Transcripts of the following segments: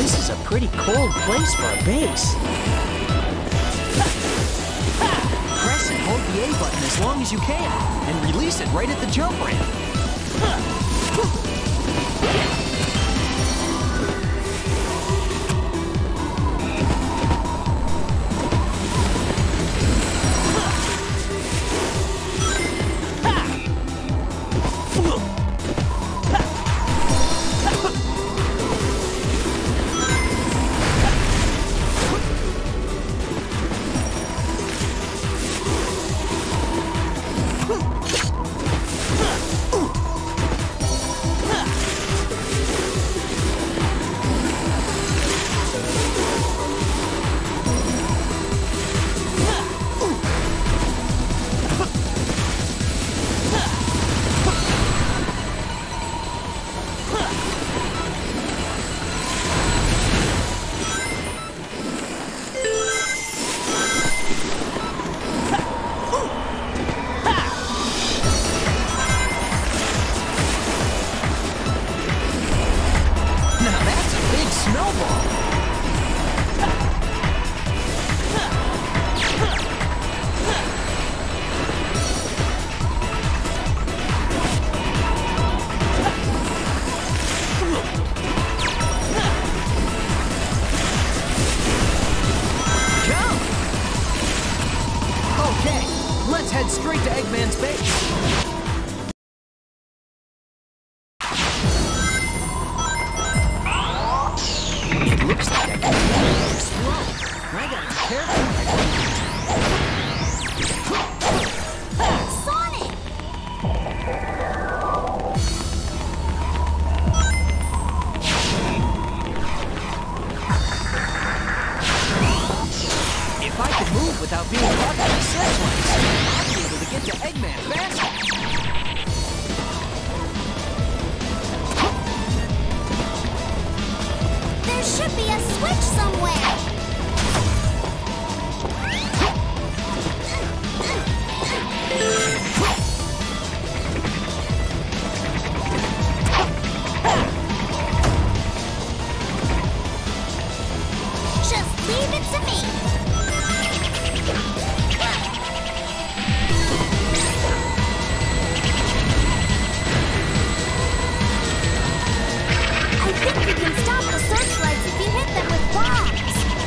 This is a pretty cold place for a base. Press and hold the A button as long as you can, and release it right at the jump ramp. Let's head straight to Eggman's base. It looks like Eggman will explode. I gotta be careful. Sonic! If I could move without being caught by the searchlights, I'd be able to get to Eggman faster. There should be a switch somewhere. Just leave it to me. I think we can stop the searchlights if you hit them with bombs.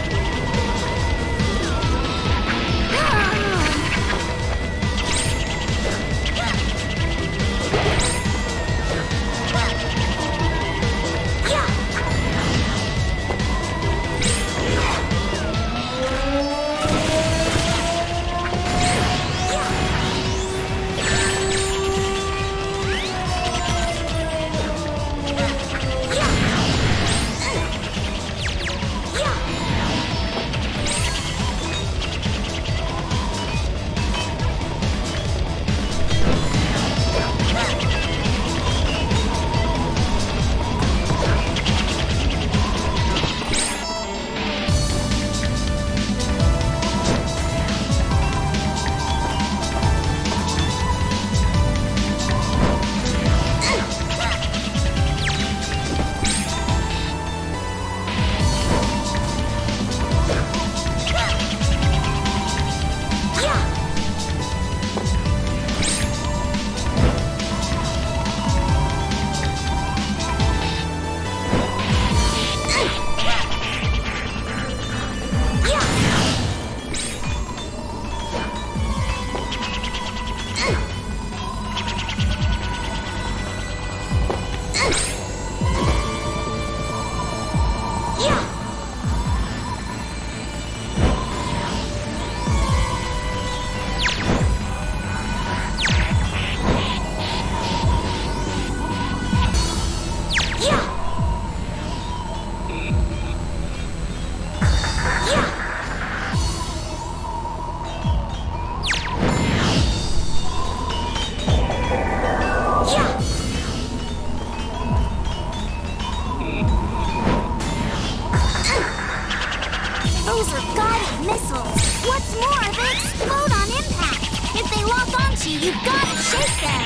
Those are guided missiles. What's more, they explode on impact. If they lock onto you, you've got to shake them.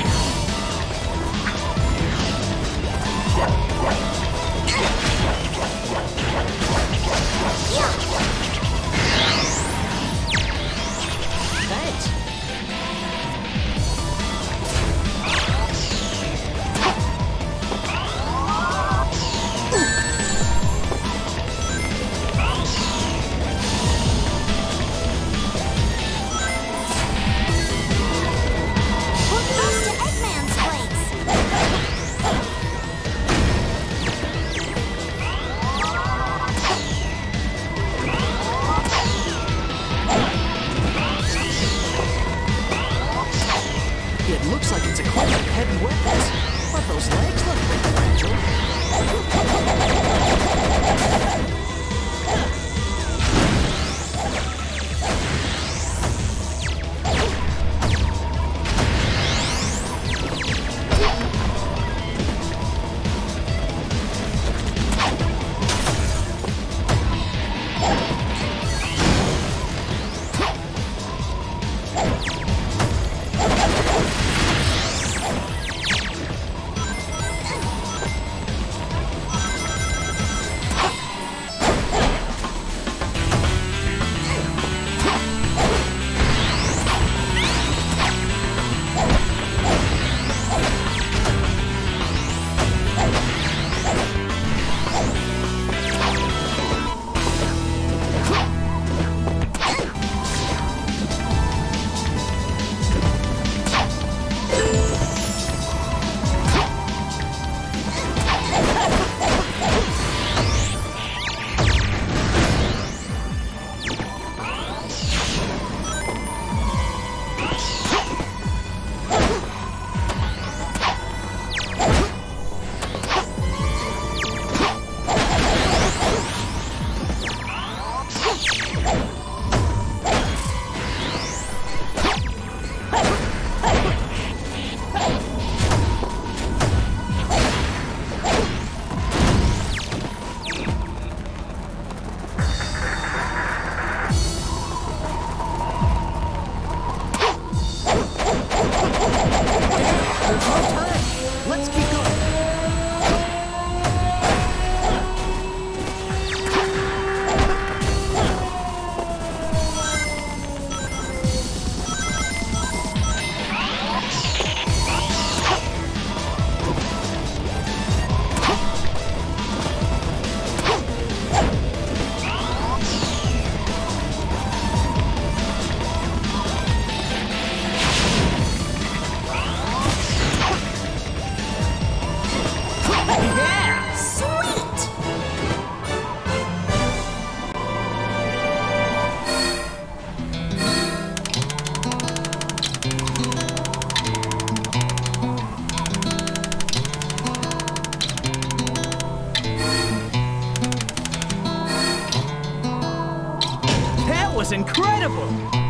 Thanks. We're close to Eggman's place. It looks like it's equipped with heavy weapons, but those legs look pretty fragile. There's no time. Let's keep going. That was incredible!